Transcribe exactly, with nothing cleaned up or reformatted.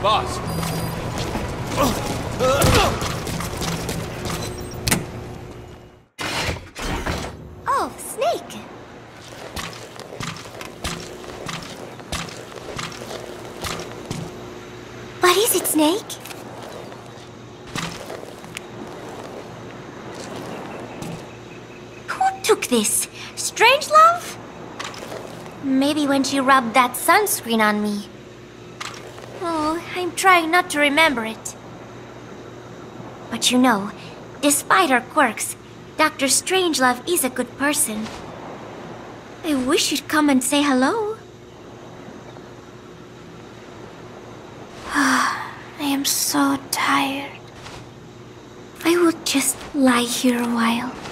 boss. Oh, Snake! What is it, Snake? Who took this? Strangelove? Maybe when she rubbed that sunscreen on me. Oh, I'm trying not to remember it. But you know, despite her quirks, Doctor Strangelove is a good person. I wish you'd come and say hello. I am so tired. I will just lie here a while.